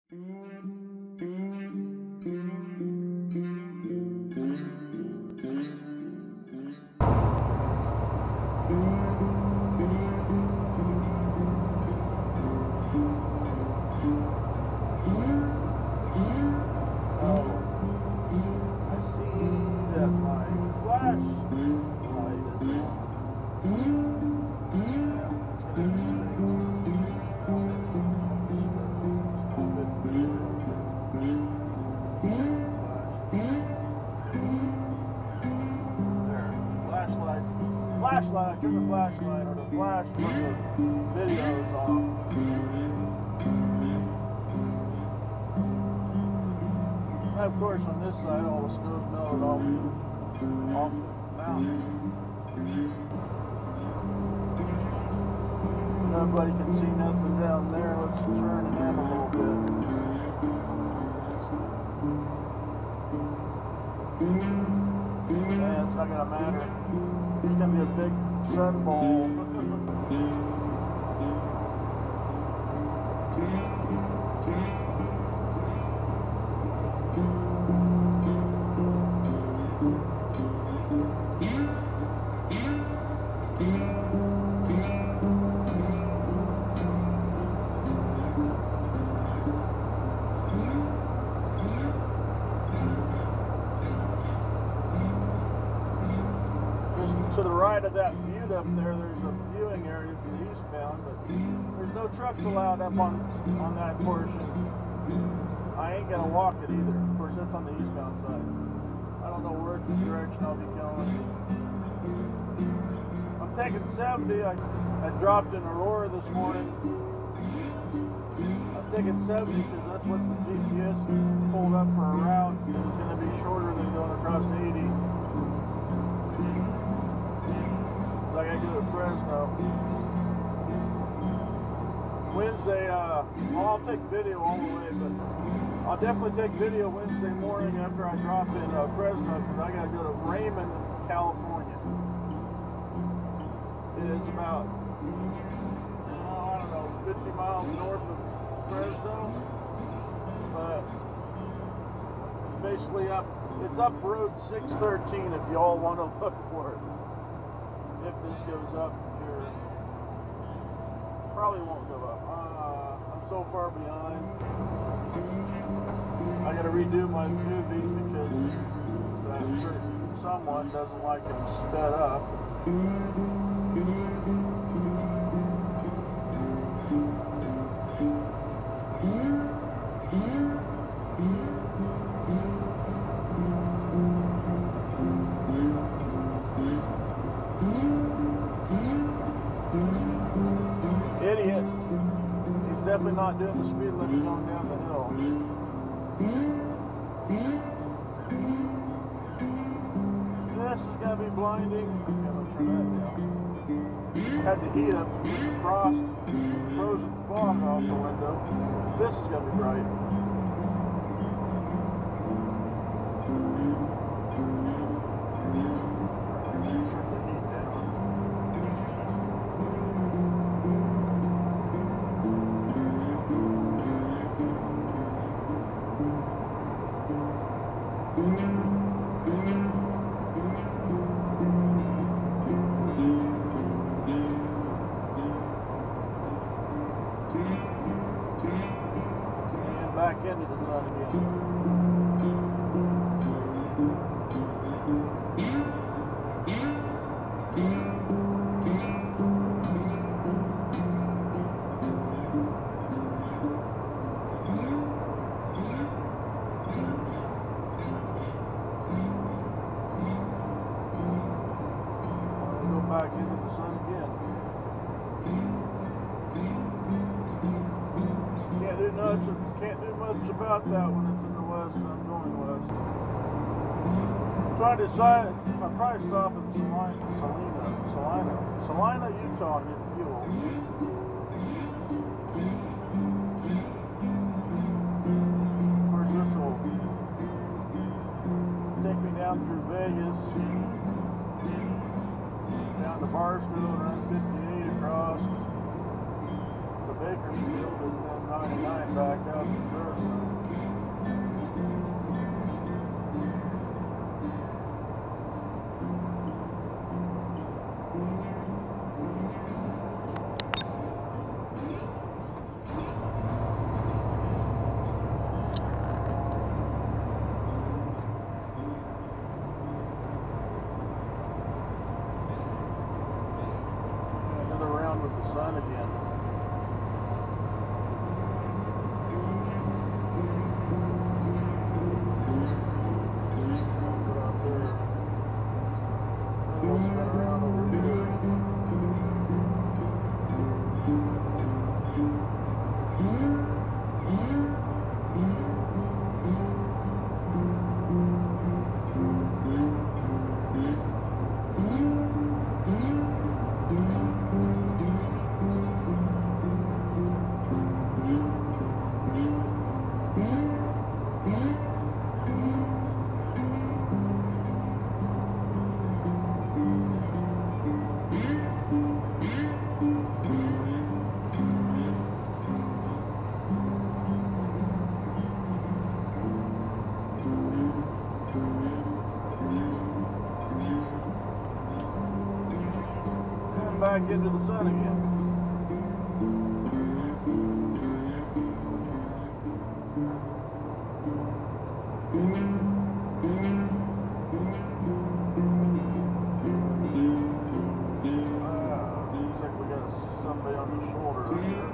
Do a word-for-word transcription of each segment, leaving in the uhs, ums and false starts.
Flashlight, turn the flashlight or the flash for the videos off. And of course on this side all the snow's melted off, off the mountain. Nobody can see nothing down there. Let's turn it in a little bit. Yeah, it's not gonna matter. It's gonna be a big sun ball. To the right of that butte up there, there's a viewing area for the eastbound, but there's no trucks allowed up on on that portion. I ain't gonna walk it either. Of course, that's on the eastbound side. I don't know where direction I'll be going. I'm taking seventy. I, I dropped in Aurora this morning. I'm taking seventy because that's what the G P S pulled up for a route. It's going to be shorter than going across eighty. I gotta go to Fresno. Wednesday, uh, well, I'll take video all the way, but I'll definitely take video Wednesday morning after I drop in uh, Fresno, because I gotta go to Raymond, California. It is about, oh, I don't know, fifty miles north of Fresno, but it's basically up, it's up Road six thirteen if you all want to look for it. If this goes up here, probably won't go up. Uh, I'm so far behind. I gotta redo my movies because that certain someone doesn't like them sped up. Idiot. He's definitely not doing the speed limit going down the hill. This is going to be blinding. Okay, let's turn that down. Had the heat up to get the frost, frozen fog off the window. This is going to be bright. And back into the sun again. Back into the sun again. Can't do much. Can't do much about that when it's in the west and I'm going west. I'm trying to decide. I'll probably stop in Salina, Salina, Salina, Salina, Utah, and get fuel. Of course, this will take me down through Vegas. Down to Barstow, run fifty-eight across the Bakersfield, and then ninety-nine back out to Thursday. Back into the sun again. Ah, looks like we got somebody on the shoulder here.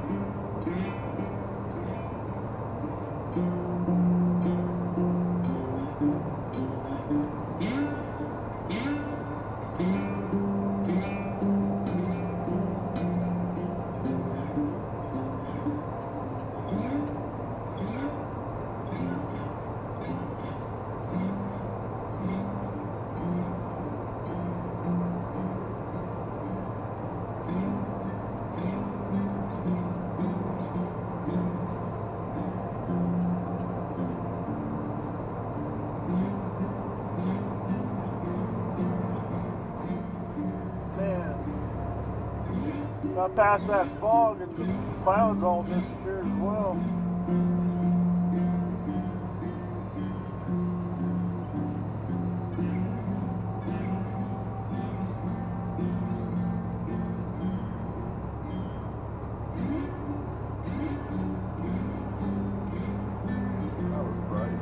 Got past that fog and the clouds all disappeared as well. That was bright.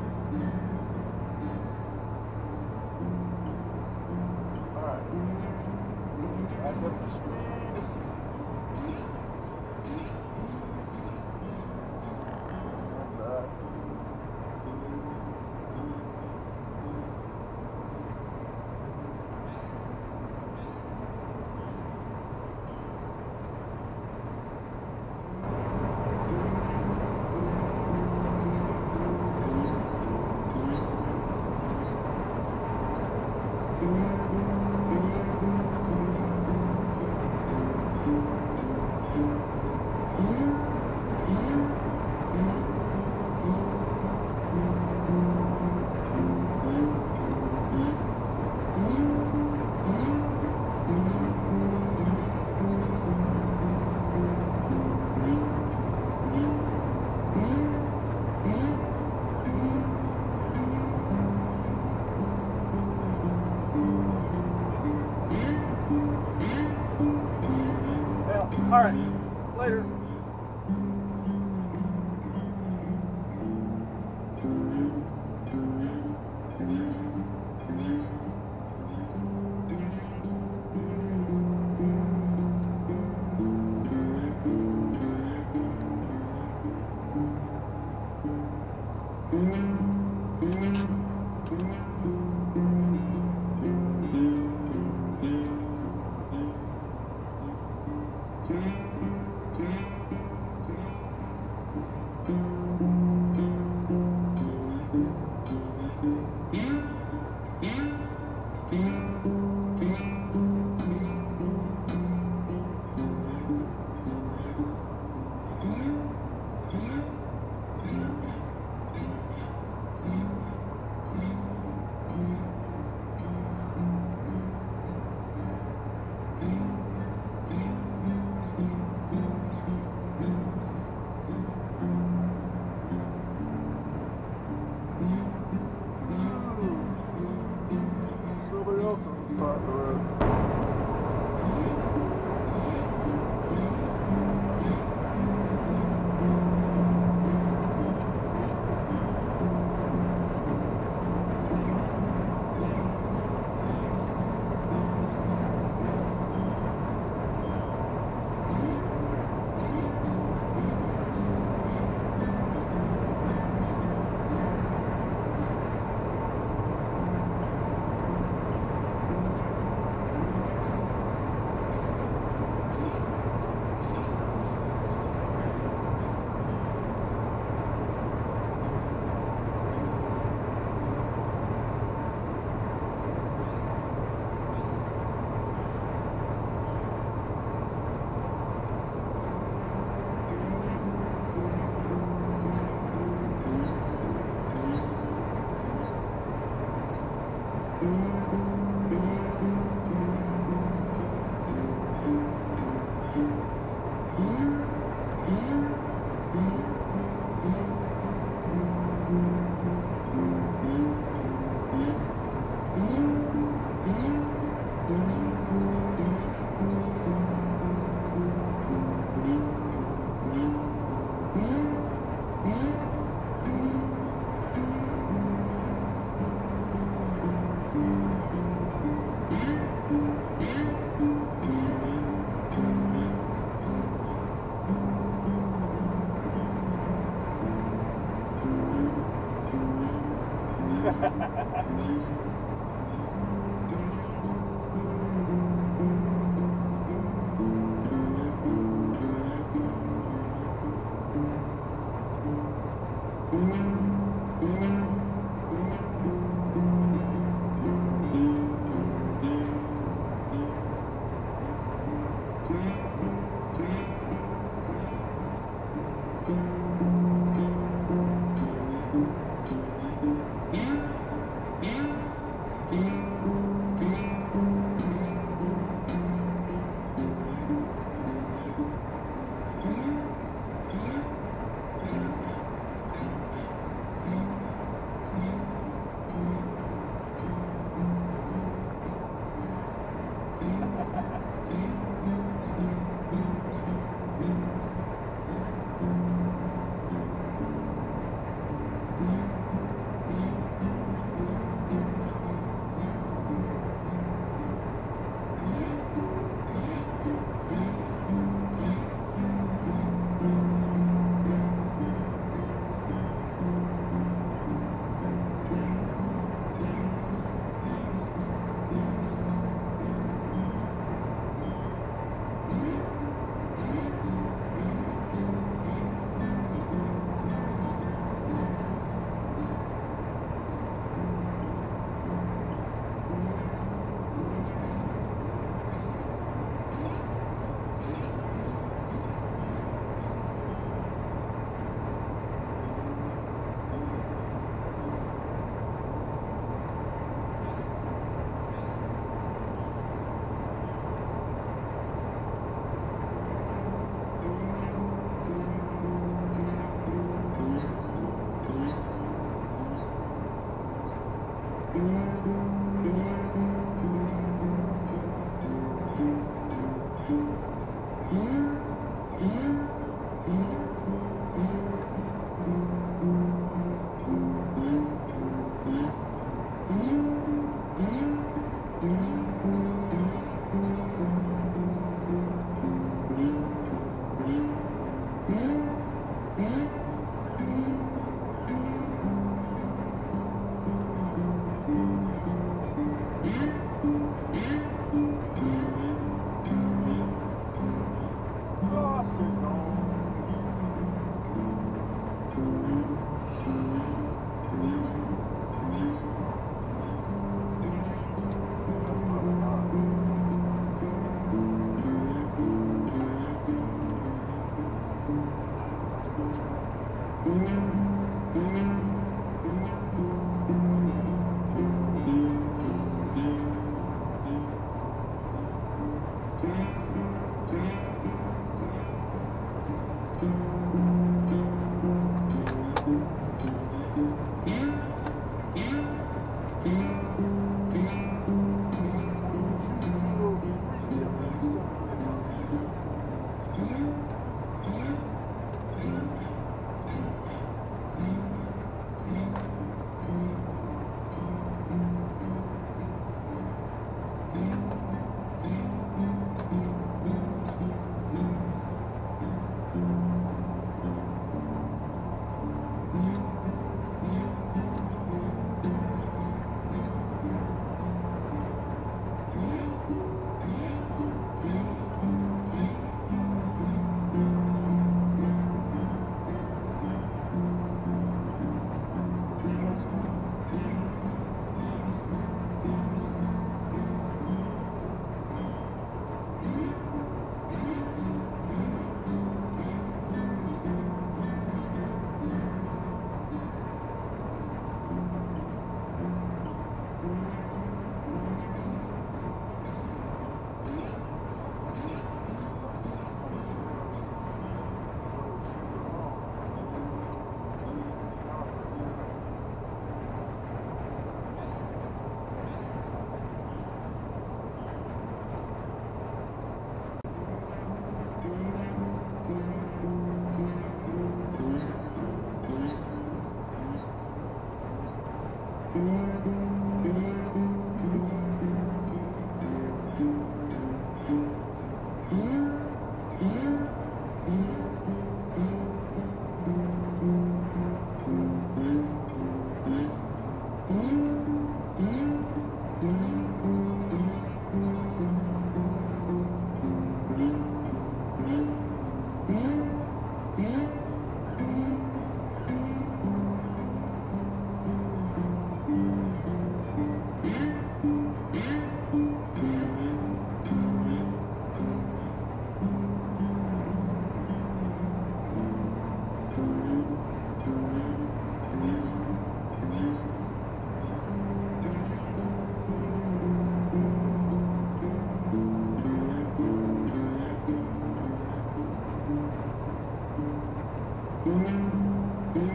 Alright. Back up to speed. All right, later.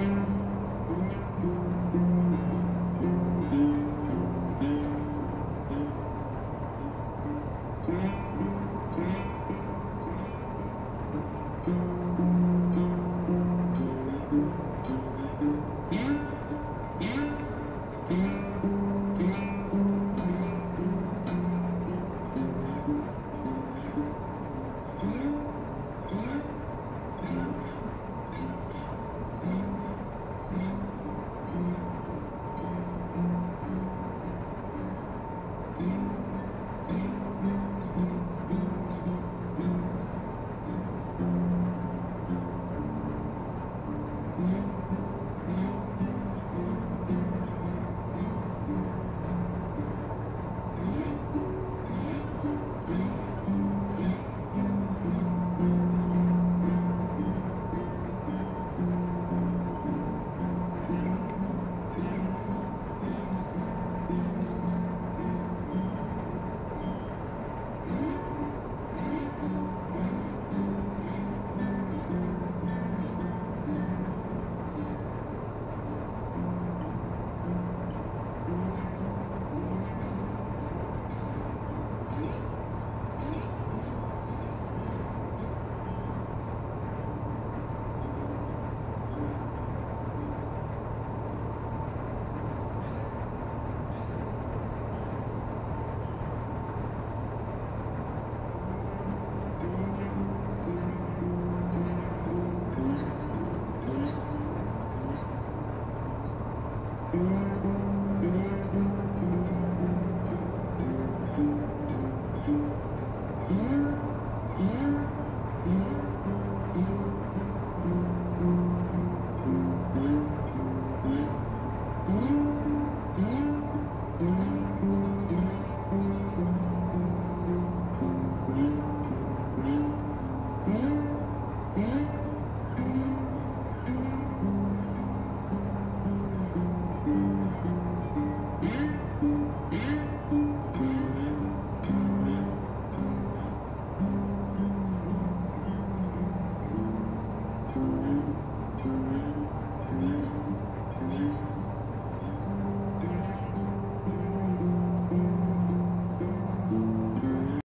Mm-hmm.